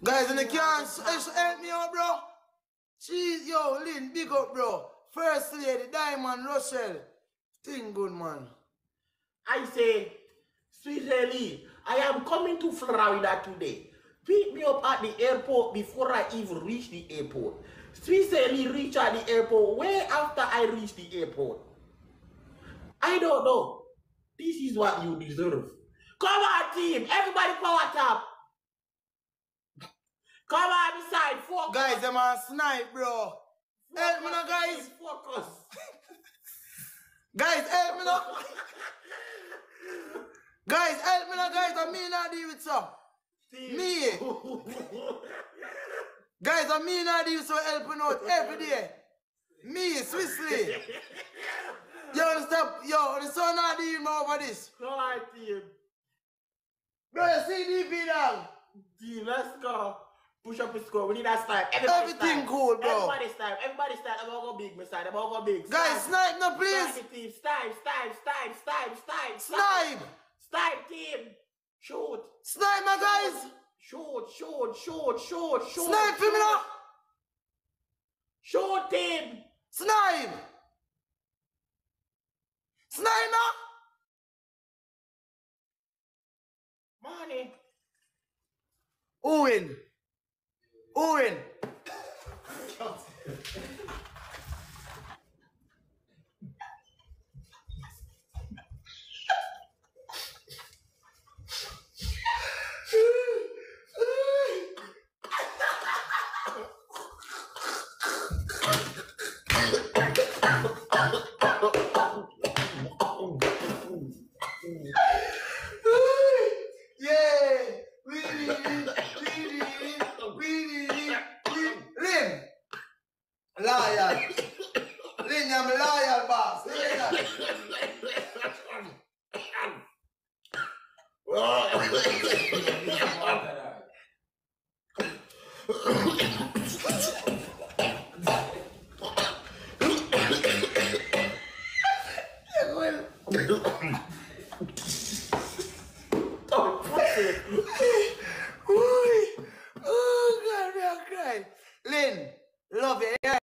Guys, and they can't help me out, bro. Jeez, yo, Lynn, big up, bro. First lady, Diamond, Rochelle. Thing good, man. I say, Sweet Lee, I am coming to Florida today. Pick me up at the airport before I even reach the airport. Sweet Lee reach at the airport way after I reach the airport. I don't know. This is what you deserve. Come on, team. Everybody power tap. Come on, beside. Focus. Guys, them are snipe, bro. Help me now, guys. Focus. Guys, help me now. Guys, help me now, guys. I mean not deal with some. Me. Guys, I mean not deal with some helping out every day. Me, Swissley. You understand? Yo, the son not dealing over this. Come on, team. Bro, you see DP now? Team, let's go. Push up the score. We need that style. Everything cool, bro. Everybody's time. Everybody's time. I'm gonna go big, my side. I'm gonna go big. Guys, snipe now, please. Snipe, team. Snipe. Snipe, team. Shoot. Snipe, my guys. Shoot. Snipe for me now. Shoot, team. Snipe. Snipe now. Money. Owen. Lynn, I'm loyal, boss. Oh,